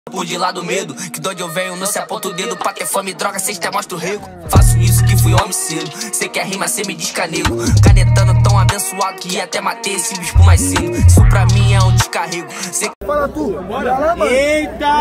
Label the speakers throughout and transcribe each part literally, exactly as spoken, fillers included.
Speaker 1: Por de lá do medo, que de onde eu venho não se aponta o dedo. Pra ter fome e droga, cês te mostro rico. Faço isso que fui homem cedo. Cê quer rima, cê me descanego. Canetando tão abençoado que até matei esse bispo mais cedo. Isso pra mim é um descarrego. Cê...
Speaker 2: Fala tu, bora lá, mano.
Speaker 3: Eita!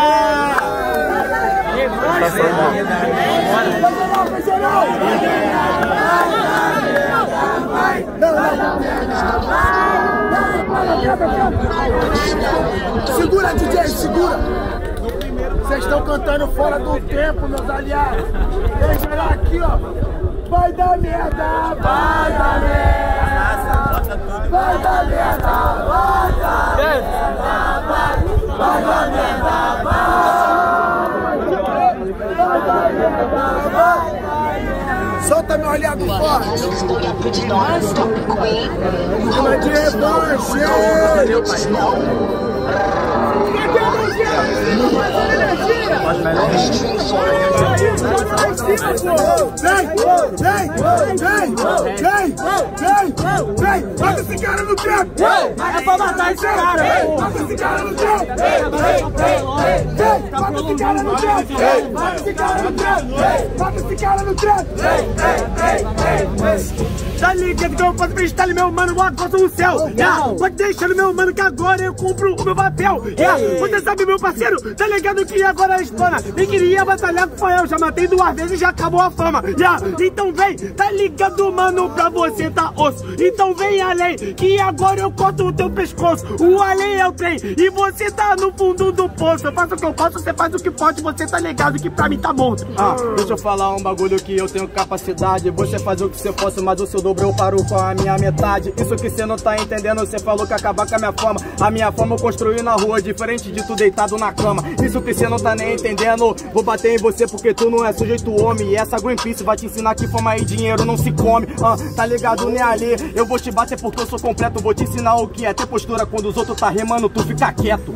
Speaker 2: Segura, D J, segura! Vocês estão cantando fora do tempo, meus aliados. Deixa ela aqui, ó. Vai dar merda, vai dar merda. Vai dar merda, vai dar merda. Vai dar merda, vai dar merda, vai. Solta meu aliado forte. Clima de revanche. Bota esse cara no trap!
Speaker 3: É pra matar esse cara!
Speaker 2: Bota esse cara no trap! Bota esse cara no trap! Bota esse cara no trap! Bota esse cara no trap!
Speaker 3: Tá ligado que eu faço freestyle, meu mano, eu acordo no céu. Yeah. Pode deixar no meu mano que agora eu cumpro o meu papel. Yeah. Você sabe, meu parceiro, tá ligado que agora é espana. Nem queria batalhar com o Fael, já matei duas vezes e já acabou a fama. Yeah. Então vem, tá ligado, mano, pra você tá osso. Então vem além, que agora eu corto o teu pescoço. O além é o trem, e você tá no fundo do poço. Eu faço o que eu posso, você faz o que pode, você tá ligado que pra mim tá morto.
Speaker 4: Ah, deixa eu falar um bagulho que eu tenho capacidade. Você faz o que você possa, mas o seu dobro eu paro com a minha metade. Isso que você não tá entendendo, você falou que acabar com a minha fama. A minha fama eu construí na rua, diferente de tu deitado na cama. Isso que você não tá nem entendendo, vou bater em você porque tu não é sujeito homem. E essa Greenpeace vai te ensinar que fama e dinheiro não se come. Ah, tá ligado, né, ali? Eu vou te bater porque eu sou completo. Vou te ensinar o que é ter postura quando os outros tá remando, tu fica quieto.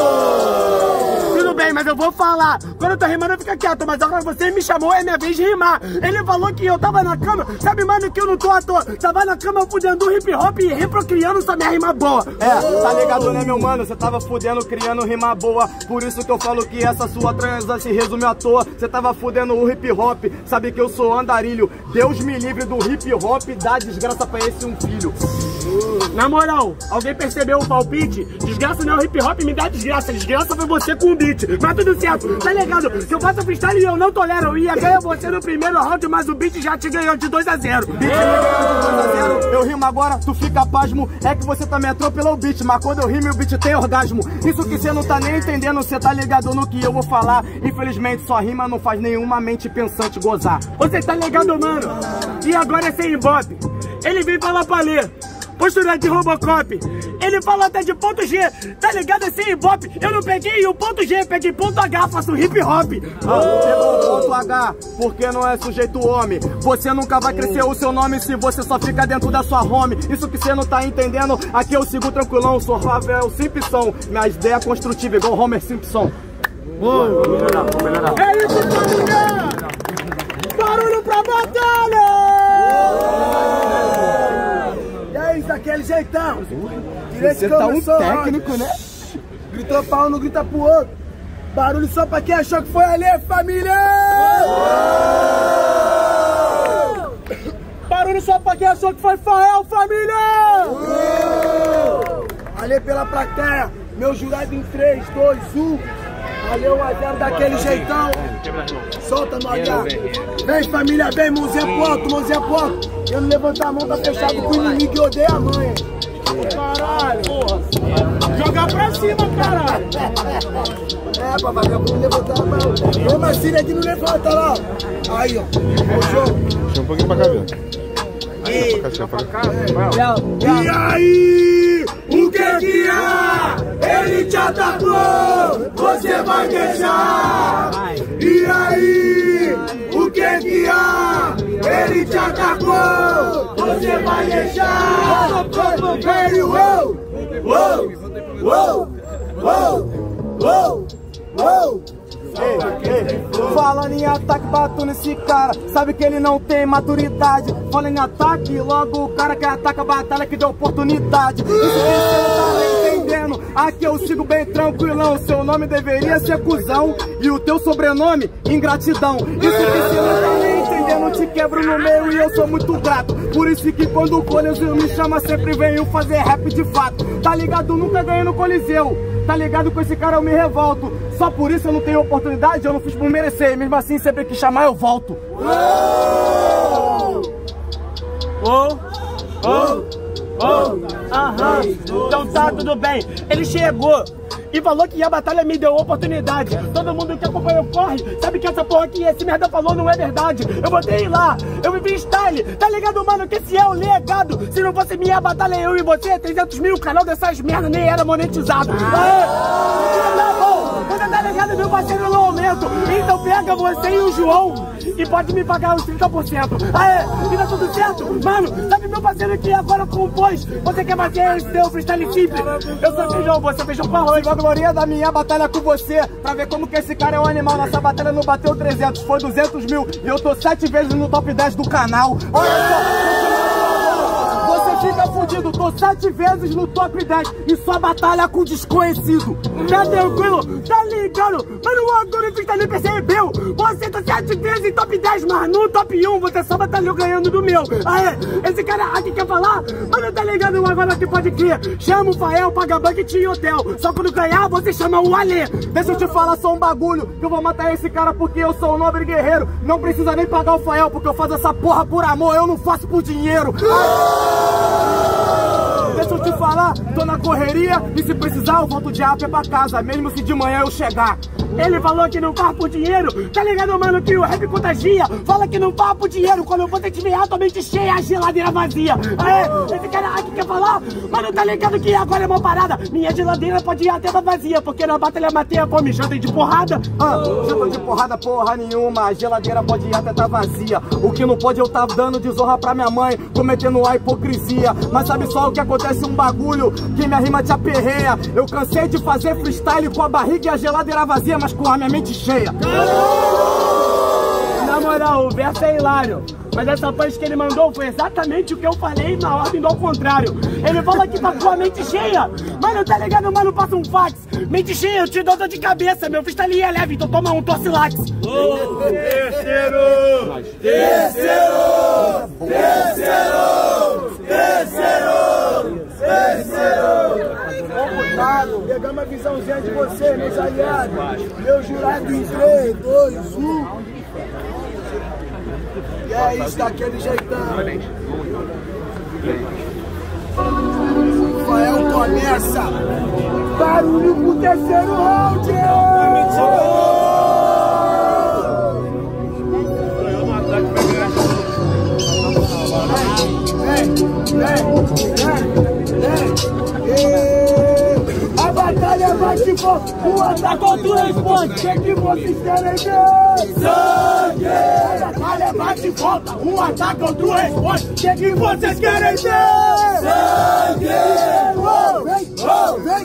Speaker 3: Tudo bem, mas eu vou falar. Quando eu tô rimando, eu fico quieto. Mas agora você me chamou, é minha vez de rimar. Ele falou que eu tava na cama. Sabe, mano, que eu não tô à toa. Tava na cama fudendo hip hop e reprocriando só minha rima boa.
Speaker 4: É, tá ligado, né, meu mano? Você tava fudendo, criando rima boa. Por isso que eu falo que essa sua transa se resume à toa. Você tava fudendo o hip hop. Sabe que eu sou andarilho. Deus me livre do hip hop. Dá desgraça pra esse um filho.
Speaker 3: Na moral, alguém percebeu o palpite? Desgraça não é o hip hop, me dá desgraça. Desgraça foi você com o beat. Mas tudo certo, tá ligado? Se eu faço freestyle e eu não tolero, eu ia ganhar você no primeiro round, mas o beat já te ganhou de dois a zero.
Speaker 4: Beat me ganhou de dois a zero. Eu rimo agora, tu fica pasmo. É que você também atropelou o beat, mas quando eu rimo o beat tem orgasmo. Isso que você não tá nem entendendo, você tá ligado no que eu vou falar. Infelizmente sua rima não faz nenhuma mente pensante gozar.
Speaker 3: Você tá ligado, mano? E agora é sem ibope. Ele vem falar pra ler. Postura de Robocop, ele fala até de ponto G, tá ligado esse ibope? Eu não peguei o ponto G, peguei ponto H, faço hip hop.
Speaker 4: Ah, pegou o ponto H, porque não é sujeito homem. Você nunca vai crescer o seu nome se você só fica dentro da sua home. Isso que você não tá entendendo, aqui eu sigo tranquilão. Sou Ravel Simpson, minha ideia é construtiva igual Homer Simpson.
Speaker 3: Vou melhorar, vou melhorar. É isso, família! Barulho pra batalha!
Speaker 2: Daquele jeitão.
Speaker 4: Você tá um técnico, né?
Speaker 2: Gritou pra um, não grita pro outro. Barulho só pra quem achou que foi ali, família!
Speaker 3: Barulho só pra quem achou que foi Fael, família!
Speaker 2: Ali pela plateia, meu jurado em três, dois, um. Valeu, um a zero daquele jeitão. Solta no H. Vem, família, vem, mãozinha pro alto, mãozinha pro alto. Eu não levantar a mão, tá fechado com o inimigo e odeia a mãe.
Speaker 3: Caralho, porra. Jogar pra cima, caralho.
Speaker 2: É, pra vagabundo levantar a mão. Ô, Marcília aqui não levanta lá. Aí, ó. Ô, jogo.
Speaker 5: Deixa um pouquinho pra cá, viu?
Speaker 2: E... e aí, o que que há? Ele te atacou, você vai deixar. E aí, o que que há? Ele te atacou, você vai deixar. Vem, uou, uou, uou, uou, uou, uou.
Speaker 4: Ei, ei, falando em ataque, bato nesse cara. Sabe que ele não tem maturidade. Falando em ataque, logo o cara que ataca a batalha que deu oportunidade. Isso que você não tá nem entendendo. entendendo? Aqui eu sigo bem tranquilão. Seu nome deveria ser cuzão e o teu sobrenome, ingratidão. Isso que você não tá nem entendendo, te quebro no meio e eu sou muito grato. Por isso que quando o Coliseu me chama, sempre venho fazer rap de fato. Tá ligado? Nunca ganhei no Coliseu. Tá ligado? Com esse cara eu me revolto. Só por isso eu não tenho oportunidade, eu não fiz por merecer. Mesmo assim, sempre que chamar eu volto.
Speaker 3: Oh, oh, oh, aham, então tá, tudo bem. Ele chegou e falou que a batalha me deu oportunidade. Todo mundo que acompanhou corre, sabe que essa porra que esse merda falou não é verdade. Eu botei lá, eu me freestyle, tá ligado, mano, que esse é o legado. Se não fosse minha batalha, eu e você, trezentos mil, o canal dessas merda nem era monetizado. Aê, tá bom, você tá ligado, meu parceiro, no aumento. Então pega você e o João e pode me pagar os trinta por cento. Aê, e tá tudo certo? Mano, sabe meu parceiro que agora compôs? Você quer fazer esse teu freestyle simples? Eu sou feijão, você é feijão com arroz.
Speaker 4: A glória da minha batalha com você, pra ver como que esse cara é um animal. Nossa batalha não bateu trezentos, foi duzentos mil. E eu tô sete vezes no top dez do canal. Olha só, você fica fudido, tô sete vezes no top dez e só batalha com desconhecido.
Speaker 3: Tá tranquilo? Tá ligado? Mano, o Agora Freestyle percebeu. Você tá sete vezes em top dez, mas no top um você só batalhou ganhando do meu. Aê, esse cara aqui quer falar? Mano, tá ligado? Agora que pode crer. Chama o Fael, paga bucket em hotel. Só quando ganhar, você chama o Alê.
Speaker 4: Deixa eu te falar só um bagulho, que eu vou matar esse cara porque eu sou um nobre guerreiro. Não precisa nem pagar o Fael, porque eu faço essa porra por amor, eu não faço por dinheiro. Deixa eu te falar, tô na correria e se precisar eu volto de a pé pra casa, mesmo se de manhã eu chegar.
Speaker 3: Ele falou que não faz por dinheiro, tá ligado, mano, que o rap contagia. Fala que não faz por dinheiro, quando você tiver atualmente cheia, a geladeira vazia. Aê, esse cara aqui quer falar? Mano, tá ligado que agora é uma parada. Minha geladeira pode ir até tá vazia, porque na batalha matei a fome, janta de porrada.
Speaker 4: Ah, janta de porrada porra nenhuma, a geladeira pode ir até tá vazia. O que não pode eu tá dando desonra pra minha mãe, cometendo a hipocrisia. Mas sabe só o que acontece, um bagulho que minha rima te aperreia. Eu cansei de fazer freestyle com a barriga e a geladeira vazia, mas com a minha mente cheia.
Speaker 3: Na moral, o verso é hilário, mas essa punch que ele mandou foi exatamente o que eu falei na ordem do ao contrário. Ele fala que tá com a mente cheia. Mano, tá ligado, mano? Passa um fax. Mente cheia, eu te dou dor de cabeça. Meu freestyle é leve, então toma um Torcilax.
Speaker 2: Oh, terceiro! Terceiro! Terceiro! Terceiro! Terceiro! Computado, pegamos a visãozinha de você, meus aliados. Meu jurado em três, dois, um. E é isso, daquele jeitão. Fael começa. Barulho pro terceiro round. Vem, vem, vem, vem. A batalha vai te for, o ataque ou tu responde. O que, que vocês querem ver? Sangue! A batalha vai te volta, um ataque ou tu responde. O que, que vocês querem ver? Sangue! Vem, vem,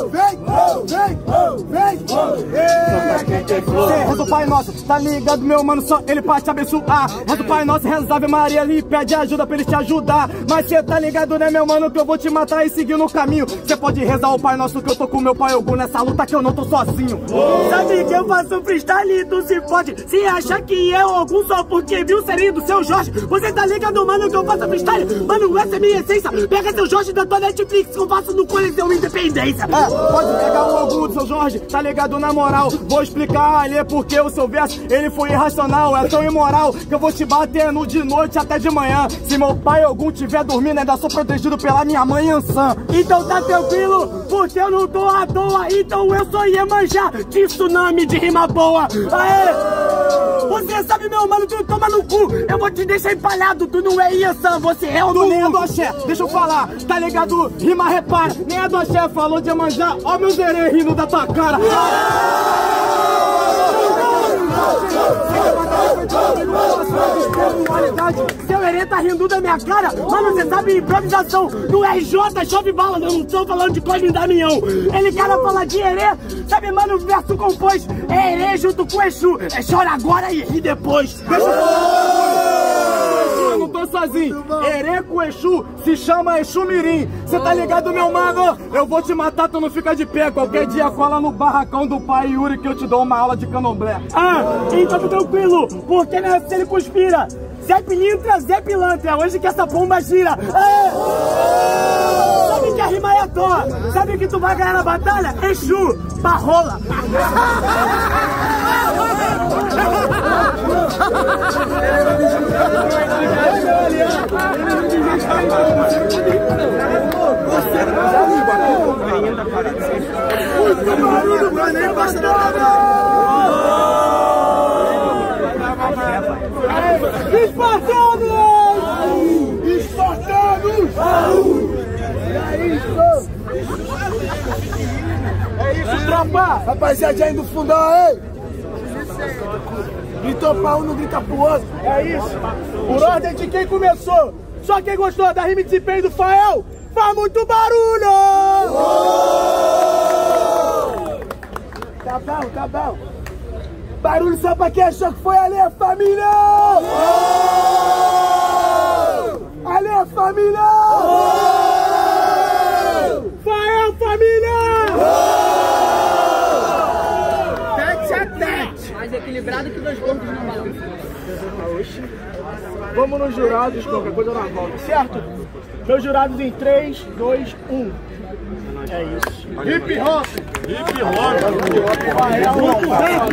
Speaker 2: vem, vem, vem, vem.
Speaker 4: Reza o Pai Nosso, tá ligado, meu mano, só ele pra te abençoar. Reza o Pai Nosso, reza Ave Maria, ele pede ajuda pra ele te ajudar. Mas cê tá ligado, né, meu mano, que eu vou te matar e seguir no caminho. Cê pode rezar o Pai Nosso que eu tô com meu pai Ogum nessa luta que eu não tô sozinho.
Speaker 3: Oh. Sabe que eu faço freestyle e tu se pode. Se achar que é Ogum só porque viu o serinho do seu Jorge. Você tá ligado, mano, que eu faço freestyle? Mano, essa é minha essência. Pega seu Jorge da tua Netflix que eu faço no Coliseu Independência.
Speaker 4: É, pode pegar o Ogum do seu Jorge, tá ligado, na moral. Vou explicar ali porque o seu verso, ele foi irracional. É tão imoral que eu vou te batendo de noite até de manhã. Se meu pai Ogum tiver dormindo, ainda sou protegido pela minha mãe Ansan.
Speaker 3: Então tá tranquilo, porque eu não tô à toa. Então eu sou Iemanjá, de tsunami de rima boa. Aê! Você sabe, meu mano, tu toma no cu. Eu vou te deixar empalhado, tu não é Iansan, você é o
Speaker 4: Tu nem é do axé, deixa eu falar, tá ligado? Rima repara, nem é do axé, falou de Iemanjá. Ó meu zerê rindo da tua cara.
Speaker 3: Seu herê tá rindo da minha cara. Mano, você sabe improvisação. No R J chove bala, eu não tô falando de Cosme e Damião. Ele cara fala de herê. Sabe, mano, o verso compôs. É herê junto com Exu. É chora agora e ri depois.
Speaker 4: Deixa eu falar. Eu não tô sozinho. Ereco Exu se chama Exu Mirim. Cê tá ligado, meu mano? Eu vou te matar, tu não fica de pé. Qualquer dia cola no barracão do pai Yuri que eu te dou uma aula de candomblé.
Speaker 3: Ah, então tá tranquilo, porque nessa ele conspira. Zé Pilintra, Zé Pilantra, hoje que essa bomba gira. Ah! Sabe que a rima é à toa? Sabe que tu vai ganhar na batalha? Exu, barrola.
Speaker 2: Espartanos! Espartanos! É isso!
Speaker 3: É isso, tropa!
Speaker 2: Rapaziada aí do fundão, ei! Gritou pra um, não grita pro outro.
Speaker 3: É isso! Por ordem de quem começou! Só quem gostou da rima de desempenho do Fael, faz muito barulho!
Speaker 2: Tá bom, tá bom. Barulho só pra quem achou que foi ali, a família! Ali, a família!
Speaker 3: Fael, família!
Speaker 5: Tete a tete. Mais equilibrado que dois corpos na balança.
Speaker 3: Vamos nos jurados, qualquer coisa na volta, certo? Meus jurados em três, dois, um. É isso.
Speaker 2: Hip hop!
Speaker 3: Hip hop!